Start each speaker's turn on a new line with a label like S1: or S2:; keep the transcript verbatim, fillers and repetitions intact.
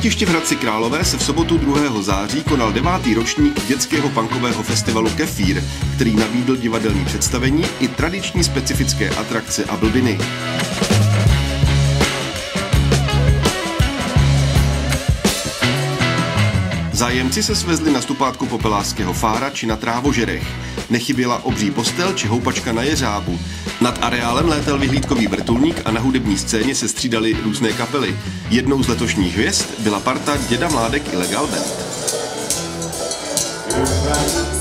S1: letišti v Hradci Králové se v sobotu druhého září konal devátý ročník dětského punkového festivalu Kefír, který nabídl divadelní představení i tradiční specifické atrakce a blbiny. Zájemci se svezli na stupátku Popelářského fára či na trávožerech. Nechyběla obří postel či houpačka na jeřábu. Nad areálem létal vyhlídkový vrtulník a na hudební scéně se střídaly různé kapely. Jednou z letošních hvězd byla parta Děda Mládek Illegal Band.